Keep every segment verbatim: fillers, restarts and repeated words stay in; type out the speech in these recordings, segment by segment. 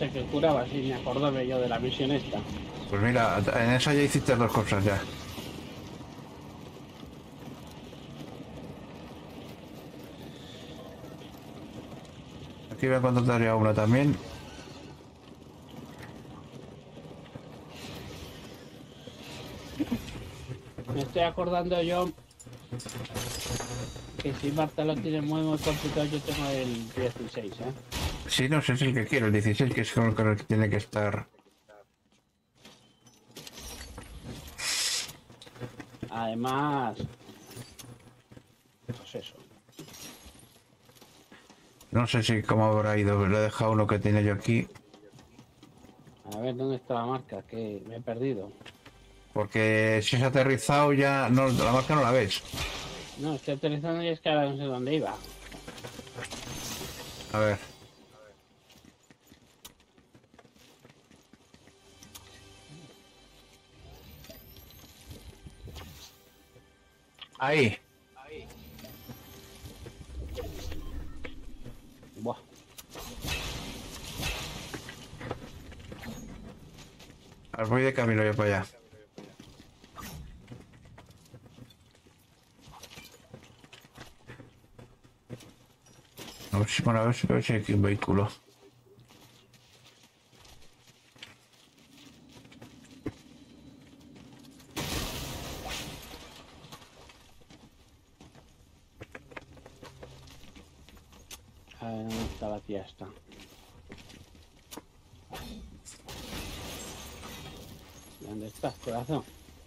noche que curaba, si me acordaba yo de la misión esta. Pues mira, en esa ya hiciste dos cosas ya. Aquí voy a contratar ya una también. Me estoy acordando yo que si Marta lo tiene muy muy complicado, yo tengo el dieciséis, ¿eh? Sí, no sé si es el que quiero, el dieciséis, que es con el que tiene que estar. Además, pues eso. No sé si cómo habrá ido, le he dejado uno que tiene yo aquí. A ver, ¿dónde está la marca? Que me he perdido. Porque si es aterrizado ya no, la marca no la ves. No, estoy aterrizando y es que ahora no sé dónde iba. A ver. Ahí. Buah. Ahora voy de camino yo para allá. A ver si, bueno, a ver si, a ver si hay aquí un vehículo. A ver, ¿dónde está la tía esta? ¿Dónde estás, corazón?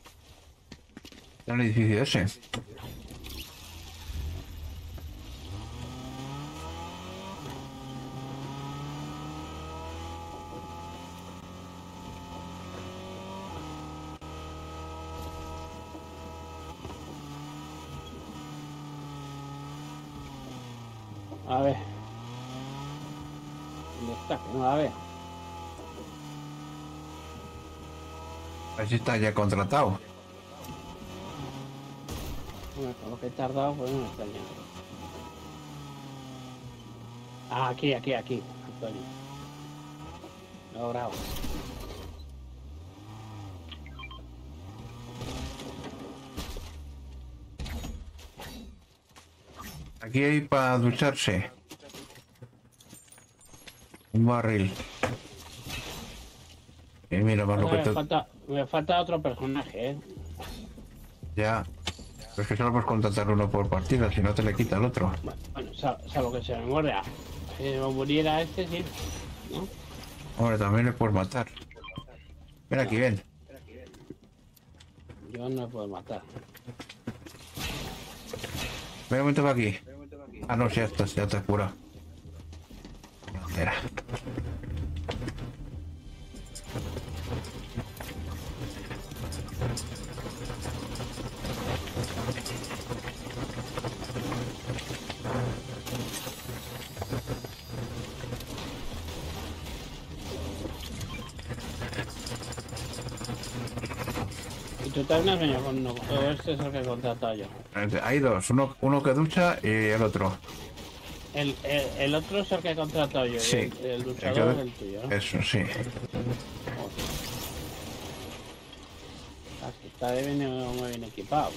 En el edificio ese. A ver. ¿Dónde está? Que no la veo. A ver si está ya contratado. Bueno, con lo que he tardado, pues no me extraña. Ah, aquí, aquí, aquí, Antonio. Logrado. Aquí hay para ducharse. Un barril. Y mira, más lo que Me te... falta, me falta otro personaje, ¿eh? Ya. Pero es que solo puedes contratar uno por partida, si no te le quita el otro. Bueno, sal- salvo que se me muera. Si me muriera este, sí. ¿No? Hombre, también le puedes matar. Ven aquí, No, ven. yo no puedo matar. Ven un momento para aquí. Ah, no, si ya estás, ya te has curado. Era. Y tú también has venido con uno, o este es el que he contratado yo. Hay dos, uno, uno que ducha y el otro. El, el, el otro es el que he contratado yo, y Sí. el, el El luchador es que- el tuyo, ¿no? Eso, sí. Ah, que está bien, muy bien equipado.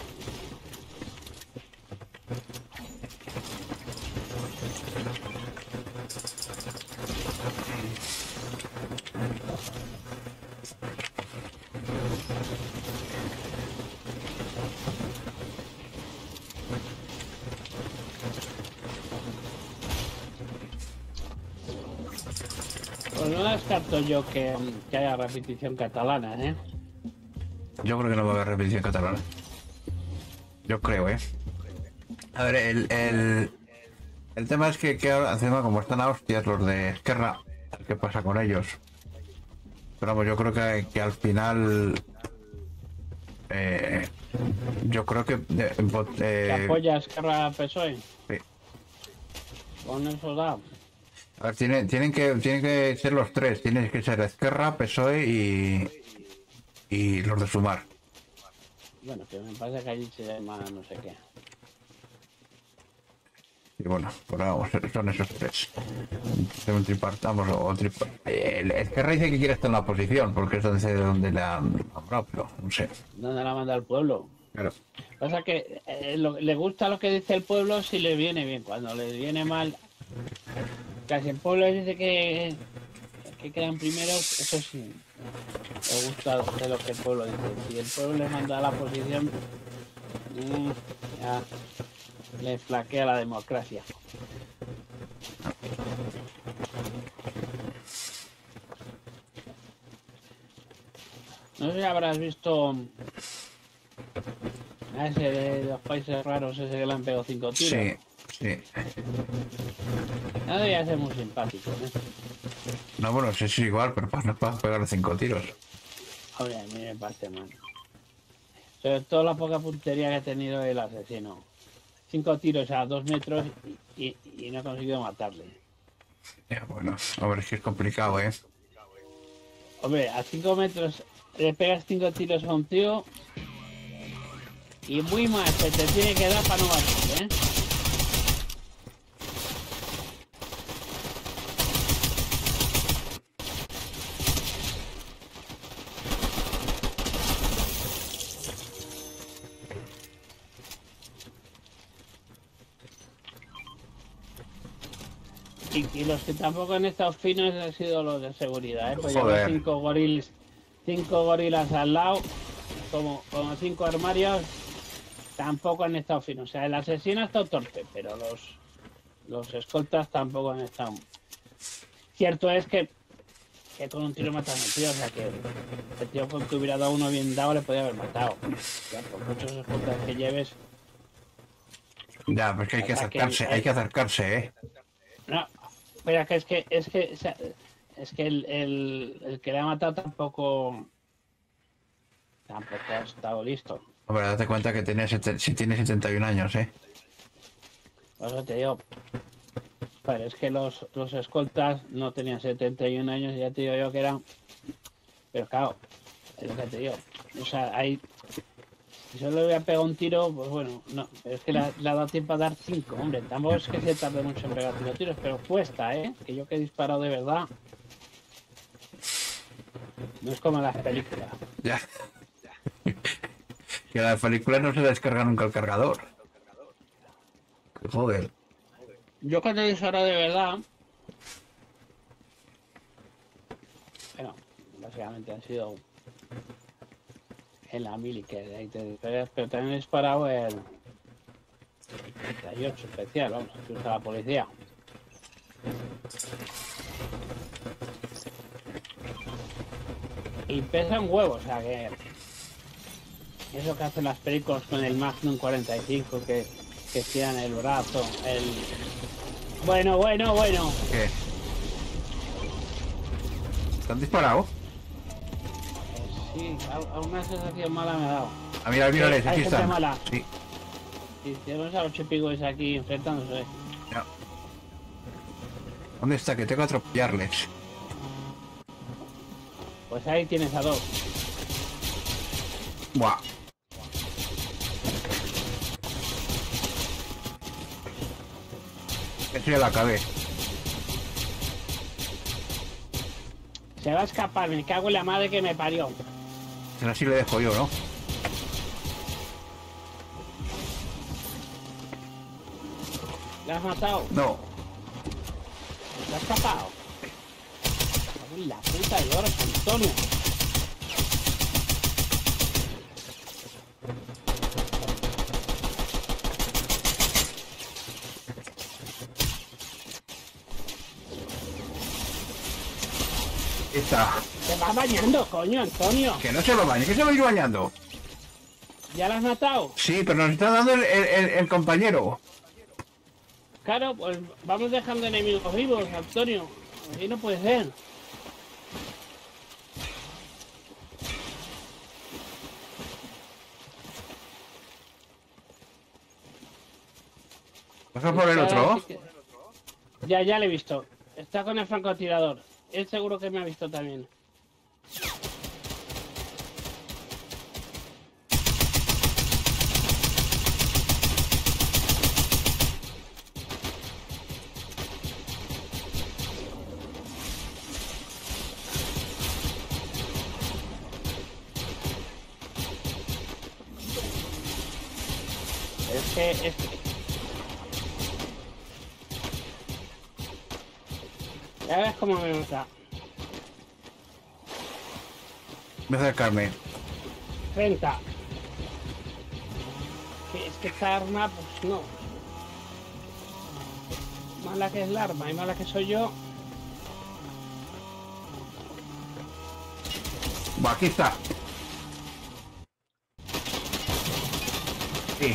Pues no descarto yo que, que haya repetición catalana, ¿eh? Yo creo que no va a haber repetición catalana. Yo creo, ¿eh? A ver, el, el, el tema es que, que ahora, encima, como están a hostias los de Esquerra, ¿qué pasa con ellos? Pero vamos, yo creo que, que al final... Eh, yo creo que... eh, vot- Que eh, apoya a Esquerra P S O E. sí. Con eso da. A ver, tienen, tienen, que, tienen que ser los tres. Tienen que ser Esquerra, P S O E y, y los de Sumar. Bueno, que me parece que allí se llama no sé qué. Y bueno, pues vamos, son esos tres. Un tripartamos o tripar... El, el que dice que quiere estar en la oposición, porque es donde, donde le han nombrado, pero no sé. ¿Dónde la manda el pueblo? Claro. Pasa que eh, lo- le gusta lo que dice el pueblo si le viene bien. Cuando le viene mal, casi el pueblo dice que, que quedan primeros, eso sí. Le gusta de lo que el pueblo dice. Si el pueblo le manda a la oposición, mm, ya le flaquea la democracia. No sé si habrás visto a ese de los países raros, ese que le han pegado cinco tiros. Sí, sí. No debía ser muy simpático, ¿eh? No, bueno, sí, sí, igual, pero para, para pegar cinco tiros. Hombre, a mí me parece mal. Sobre todo la poca puntería que ha tenido el asesino. Cinco tiros a dos metros y, y, y no ha conseguido matarle. Ya, bueno, a ver, es que es complicado, ¿eh? Hombre, a cinco metros le pegas cinco tiros a un tío y muy mal se te tiene que dar para no matarle, ¿eh? Y, y los que tampoco han estado finos han sido los de seguridad, ¿eh? Pues llevar Joder. cinco gorilas, cinco gorilas al lado, como, como cinco armarios, tampoco han estado finos. O sea, el asesino ha estado torpe, pero los, los escoltas tampoco han estado. Cierto es que, que con un tiro matan al tío, o sea que el tío con que hubiera dado uno bien dado le podía haber matado. Ya, por muchos escoltas que lleves. Ya, pues que hay que O sea, que acercarse, hay- hay que acercarse, ¿eh? No, pero que es que es que o sea, es que el, el, el que le ha matado tampoco tampoco ha estado listo. Hombre, date cuenta que tiene sete- si tiene setenta y un años, ¿eh? Por eso te digo. Pero es que los, los escoltas no tenían setenta y un años, ya te digo yo que eran. Pero claro, es lo que te digo. O sea, hay. Si solo le voy a pegar un tiro, pues bueno, no. Pero es que le, ha- le ha dado tiempo a dar cinco, hombre. Tampoco es que se tarde mucho en pegar cinco tiros, pero cuesta, ¿eh? Que yo que he disparado de verdad. No es como en las películas. Ya. Que la película no se descarga nunca el cargador. Joder. Yo cuando he disparado de verdad. Bueno, básicamente han sido en la mili que ahí te disparas, pero también he disparado el treinta y ocho especial, vamos, que usa la policía. Y pesa un huevo, o sea que eso que hacen las películas con el Magnum cuarenta y cinco que, que tiran el brazo, el bueno, bueno, bueno. ¿Qué? ¿Te han disparado? Sí, a, a una sensación mala me ha dado. Ah, mira, mira, Sí, aquí hay gente están. mala. Sí. Si tenemos a ocho pigos aquí enfrentándose. Ya. ¿Dónde está? Que tengo que atropellarles. Pues ahí tienes a dos. Buah. Eso ya la acabé. Se va a escapar, me cago en la madre que me parió. Ahora sí le dejo yo, ¿no? ¿Le has matado? No. ¿Se ha escapado? Me cago en la puta de oro, Antonio. Está. Se va bañando, coño, Antonio. Que no se lo bañe, que se va a ir bañando. ¿Ya lo has matado? Sí, pero nos está dando el, el- el- el compañero. Claro, pues vamos dejando enemigos vivos, Antonio. Así no puede ser. Pasa por el Ahora otro. sí que- Ya, ya le he visto. Está con el francotirador. Él seguro que me ha visto también. Es que... Es que... Ya ves cómo me gusta. Voy a acercarme. treinta. Que es que esta arma, pues no. Mala que es la arma y mala que soy yo. Buah, aquí está. Sí.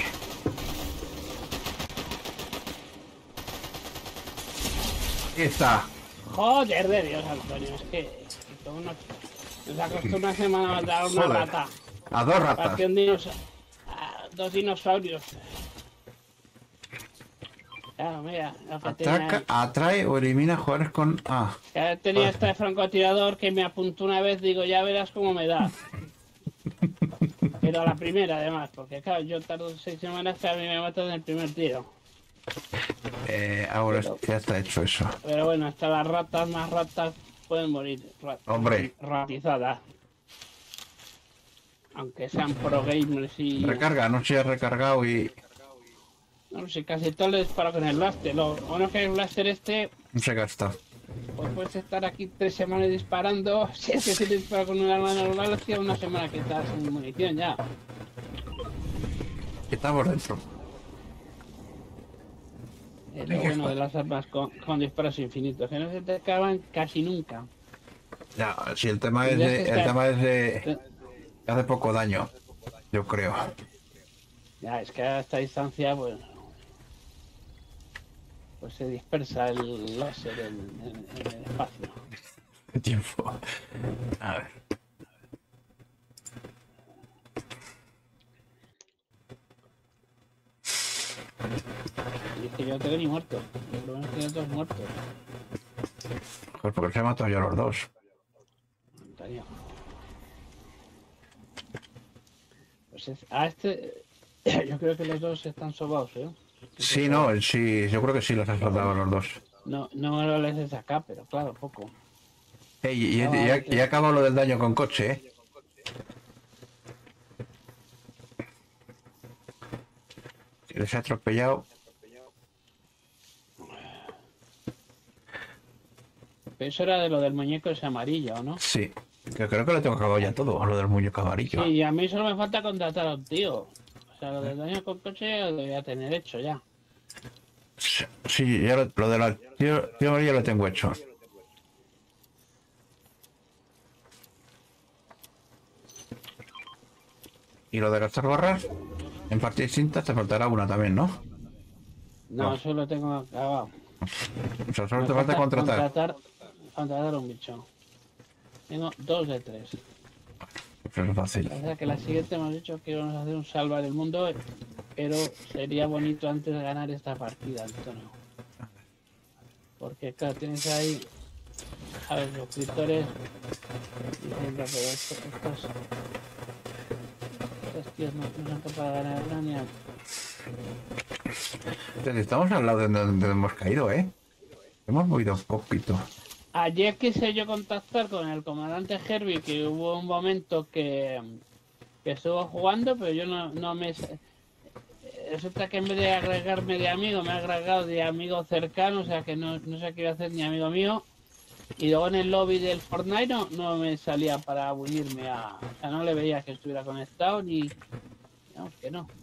Aquí está. Joder de Dios, Antonio. Es que... Es que todo no... Nos ha costado una semana matar a una Joder. rata. A dos ratas. Parecía un dinosauro. Dos dinosaurios. Claro, mira. Lo que tenía Ataca, ahí. atrae o elimina jugadores con... Ah. Que tenía este francotirador que me apuntó una vez. Digo, ya verás cómo me da. Pero a la primera, además. Porque claro, yo tardo seis semanas que a mí me matan en el primer tiro. Eh, ahora Pero- ya está hecho eso. Pero bueno, hasta las ratas más ratas pueden morir. Rat- Hombre. Ratizadas. Aunque sean pro gamers y... Recarga, no se ha recargado y... No sé, casi todo le disparo con el blaster. Lo bueno que el blaster este, No se gasta. pues puedes estar aquí tres semanas disparando. Si es que si te disparo con un arma normal, hostia, una semana que estás sin munición ya. Estamos dentro. Es lo bueno de las armas con, con disparos infinitos, que no se te acaban casi nunca. Ya, si el tema es Ya de... se El está- tema es de... Hace poco daño. Yo creo. Ya, es que a esta distancia, pues... Pues se dispersa el láser en, en- en el espacio. ¿Qué tiempo? A ver. Y es que yo no tengo ni muertos. Por lo menos tengo dos muertos. Pues porque se han matado ya los dos. Antonio. Pues es, a este... Yo creo que los dos están sobados, ¿eh? Sí, no, sí, yo creo que sí los has matado a los dos. No, no me lo lees desde acá, pero claro, poco. Ey, y, y, No, y ha- antes- y ha acabado lo del daño con coche, ¿eh? Les ha atropellado. Pero eso era de lo del muñeco ese amarillo, ¿no? Sí. Que creo que lo tengo acabado ya todo, lo del muñeco amarillo. Sí, y a mí solo me falta contratar a un tío. O sea, lo del daño con coche lo debería tener hecho ya. Sí, sí, ya lo, lo de la tío, tío amarillo lo tengo hecho. Y lo de gastar barras, en partida distinta te faltará una también, ¿no? No, No. eso lo tengo acabado. O sea, solo Me te falta contratar. contratar. Contratar a un bicho. Tengo dos de tres. Pero es fácil. O sea que la siguiente hemos dicho que íbamos a hacer un salvar el mundo, pero sería bonito antes de ganar esta partida, Antonio. Porque claro, tienes ahí a los suscriptores diciendo, pero estos, estos, estos tíos no, no son capaces de ganar a Ucrania. Entonces, estamos al lado de donde hemos caído, ¿eh? Hemos movido un poquito. Ayer quise yo contactar con el comandante Herbie, que hubo un momento que, que estuvo jugando, pero yo no, no me... Resulta que en vez de agregarme de amigo, me ha agregado de amigo cercano, o sea que no, no sé qué iba a hacer ni amigo mío. Y luego en el lobby del Fortnite no, no me salía para unirme a... O sea, no le veía que estuviera conectado ni... Vamos, que no.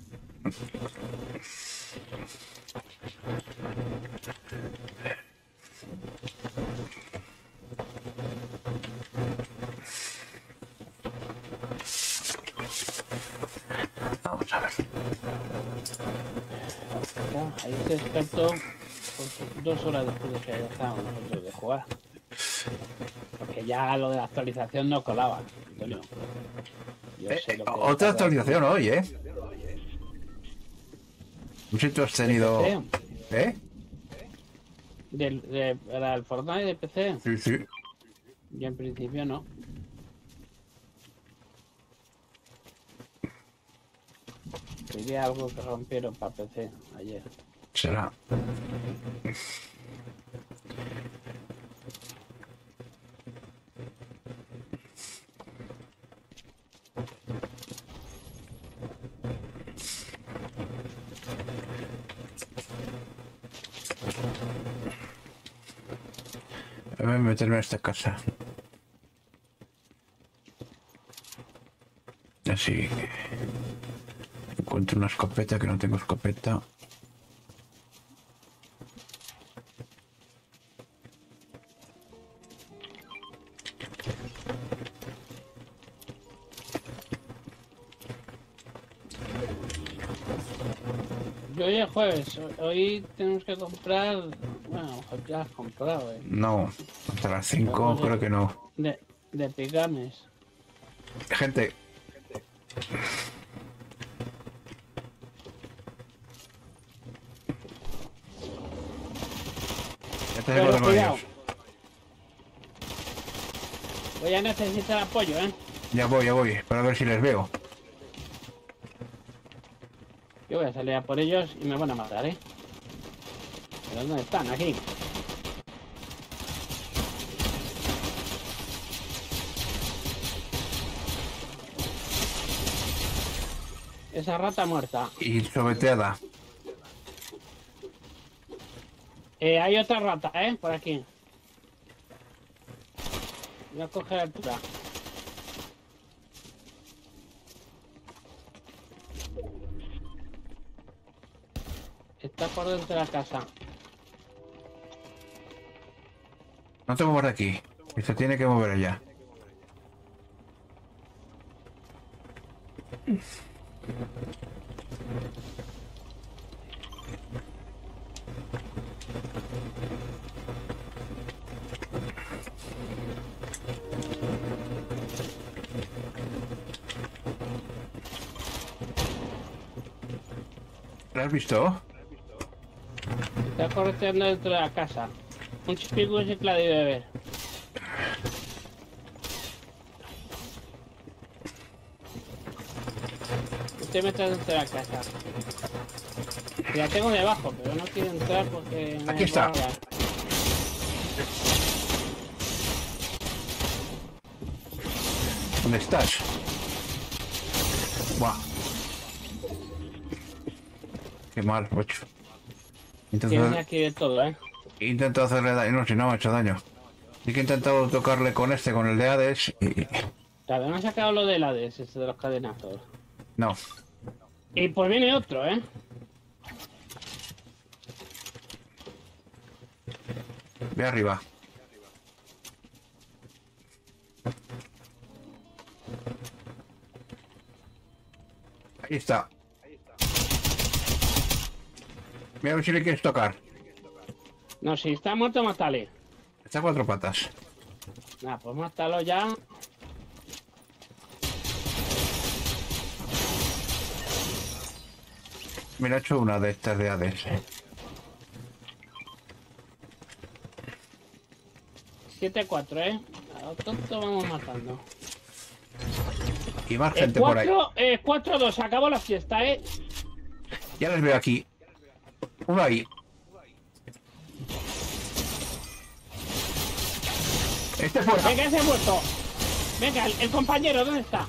Vamos a ver. Claro, ahí se despertó pues, dos horas después de que dejábamos nosotros de jugar. Porque ya lo de la actualización no colaba, Antonio. Yo Eh, sé eh, lo que otra pasa. actualización hoy, ¿eh? No sé si tú has tenido... ¿De ¿Eh? Del, de, ¿Para el Fortnite de P C? Sí, sí. Yo en principio no. Sería algo que rompieron para P C ayer. Será. Voy a meterme en esta casa. Así. Encuentro una escopeta, que no tengo escopeta. Yo hoy es jueves, hoy tenemos que comprar... Bueno, ya has comprado, eh. No, hasta las cinco de, creo que no. De, de pigames. Gente. Ya tenemos Pero cuidado. ellos. Voy a necesitar apoyo, eh. Ya voy, ya voy, para ver si les veo. Yo voy a salir a por ellos y me van a matar, ¿eh? ¿Pero dónde están? Aquí. Esa rata muerta. Y sobeteada. Eh, hay otra rata, ¿eh? Por aquí. Voy a coger altura. Está por dentro de la casa. No te muevas de aquí. Y se tiene que mover allá. ¿Lo has visto? Está correteando dentro de la casa. Un chispico sí que la debe ver. Usted mete dentro de la casa. Y la tengo debajo, pero no quiero entrar porque... me Aquí está. va a dar. ¿Dónde estás? Buah. Qué mal, ocho. Tienes Intento, aquí de todo, ¿eh? intento hacerle daño. No, si no me ha hecho daño. Sí que he intentado tocarle con este, con el de Hades. Y... Claro, me ha sacado lo del Hades, este de los cadenazos. no. Y pues viene otro, ¿eh? Ve arriba. Ahí está. Mira a ver si le quieres tocar. No, si está muerto, mátale. Está a cuatro patas. Nah, pues mátalo ya. Mira, he hecho una de estas de Hades. siete cuatro, ¿eh? A lo tonto vamos matando. Y más Eh, gente por ahí. cuatro, eh, cuatro dos, acabó la fiesta, ¿eh? Ya les veo aquí. Uno ahí. Este fuera. Venga, ese ha muerto. Venga, el, el compañero, ¿dónde está?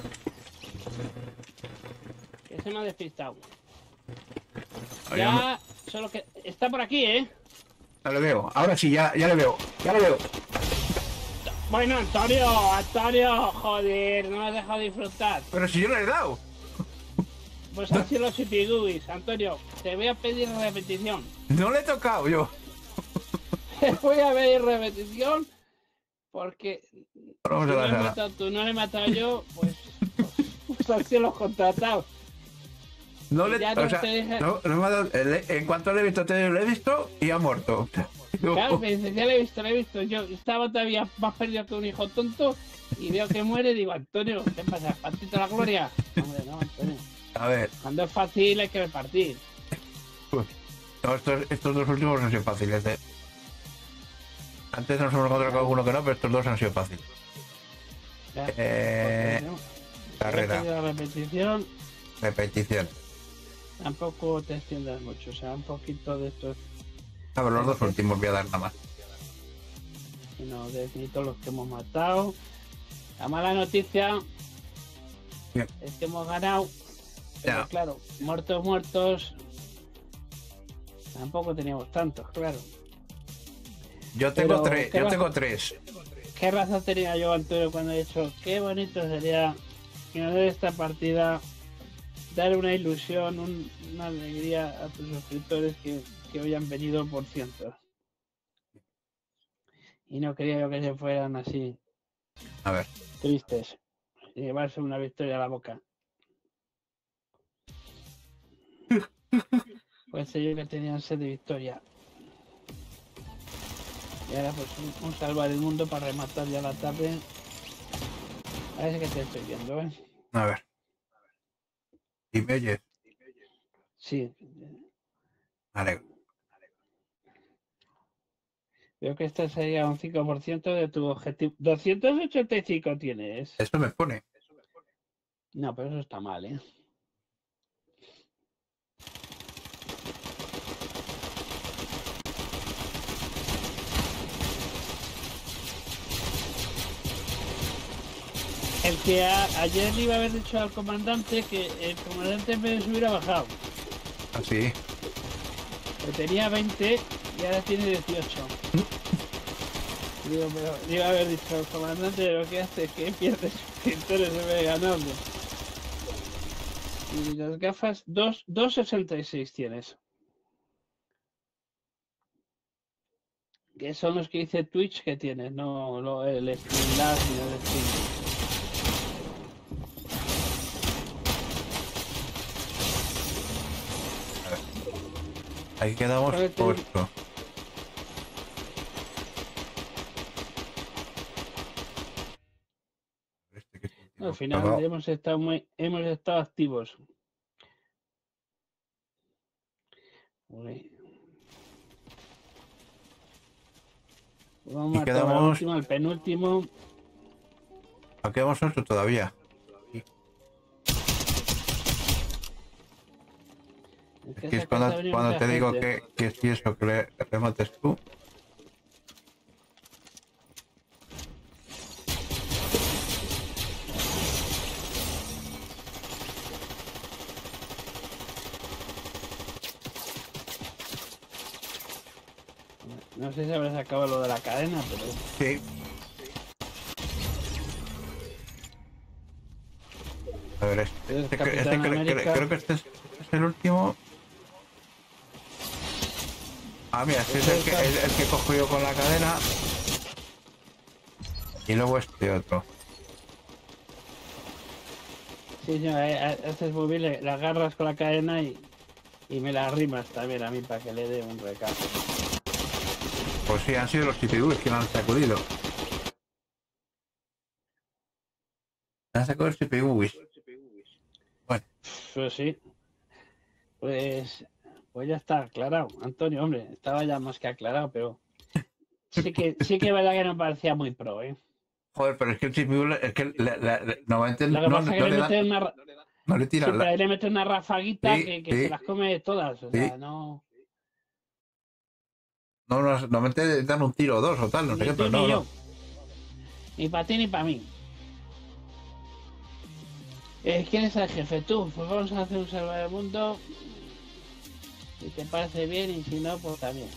Que se me ha despistado. Oye, hombre, Ya, solo que... Está por aquí, ¿eh? no le veo. Ahora sí, ya, ya le veo. Ya le veo. Bueno, Antonio, Antonio, joder, no me has dejado disfrutar. Pero si yo le he dado. Pues así los hipiguis, Antonio, te voy a pedir repetición. No le he tocado yo. Te voy a pedir repetición porque Vamos si a no la le he sala. matado tú, no le he matado yo, pues, pues, pues han sido los contratados. No le, Ya o no sea, te dije- no, no me ha dado- le- en cuanto le he visto, te lo he visto y ha muerto. Claro, me dice, ya lo he visto, lo he visto. Yo estaba todavía más perdido que un hijo tonto y veo que muere y digo, Antonio, ¿qué pasa? ¿Partiste la gloria? Hombre, no, Antonio. A ver, Cuando es fácil hay que repartir. no, estos, estos dos últimos han sido fáciles. ¿eh? Antes nos hemos encontrado con alguno que no, pero estos dos han sido fáciles. Ya, Eh, pues, no. carrera. He pedido la repetición, Repetición. tampoco te extiendas mucho, o sea, un poquito de estos, A ver, los dos últimos voy a dar nada más. sino de ni todos los que hemos matado. La mala noticia Bien. es que hemos ganado, pero Ya. claro, muertos, muertos, tampoco teníamos tantos, claro. Yo tengo Pero, tres, ¿qué yo razón- tengo tres. ¿Qué razón tenía yo, Antonio, cuando he dicho qué bonito sería ganar esta partida, dar una ilusión, un- una alegría a tus suscriptores que, que hoy han venido por cientos? Y no quería yo que se fueran así, A ver. tristes, y llevarse una victoria a la boca. Pues yo que tenían sed de victoria. Y ahora pues un, un salvar el mundo para rematar ya la tarde. A ver qué te estoy viendo, ¿eh? A ver. ¿Y me oyes? Sí. Vale. Veo que este sería un cinco por ciento de tu objetivo. doscientos ochenta y cinco tienes. Eso me pone. No, pero eso está mal, ¿eh? El que a- ayer le iba a haber dicho al comandante que el comandante en vez de subir ha bajado. Así. Que tenía veinte y ahora tiene dieciocho. Digo, pero le iba a haber dicho al comandante lo que hace es que pierde suscriptores en vez de ganarlo. Y las gafas, dos sesenta y seis tienes. Que son los que dice Twitch que tienes, no lo- el Streamlabs ni el Stream. Ahí quedamos Vale, te- ocho. Este que es el último Al final cargado. hemos estado muy, hemos estado activos. Uy. Vamos Y a matar al quedamos- último, al penúltimo. Aquí quedamos ocho todavía. Es Es que que esa es cuando, casa ha venido cuando mucha te digo gente. que, que si eso que le remates tú. No sé si habrás acabado lo de la cadena, pero Sí. A ver, este, Eres este, cre- Capitán este cre- cre- América. creo que este es, es el último. Ah, mira, este es el que, el, el que cojo yo con la cadena. Y luego este otro. sí, sí, eh, eh, haces muy bien, le, le agarras con la cadena y, y me la arrimas también a mí para que le dé un recargo. Pues sí, han sido los C P Us que me han sacudido. Me han sacado los C P Us. Bueno, Pues sí. Pues, pues ya está aclarado, Antonio, hombre, estaba ya más que aclarado, pero sí que sí que es verdad que no parecía muy pro, ¿eh? joder, pero es que el C P U es que le- le- le- normalmente Lo que no, pasa es que no le le meten dan, una, ra- no le sí, tiran pero la... ahí le meten una rafaguita Sí, que, que sí. se las come todas, o Sí. sea, no... No, no, normalmente dan un tiro o dos o tal, no sé Ni qué, tú pero ni no, yo. no. Ni para ti ni para mí. Eh, ¿Quién es el jefe? Tú. Pues vamos a hacer un salvar el mundo. Si te parece bien y si no, pues también.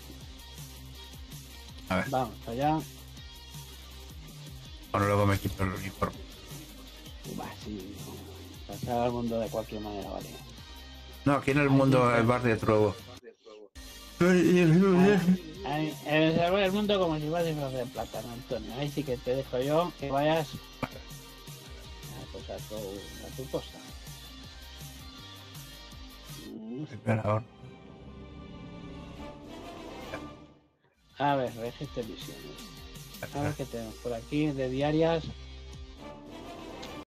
A ver, Vamos allá. bueno, luego me quito el uniforme. Va, sí. no. Pasar al mundo de cualquier manera, vale. No, aquí en el Ahí mundo está. el bar de Truebo. Ahí, ahí, en el salvar el mundo como si fuera disfraz de plátano, Antonio. Ahí sí que te dejo yo que vayas a, pues a, tu, a tu cosa. Mm. Espera, ahora. A ver, registro misiones. A ver qué tenemos por aquí de diarias.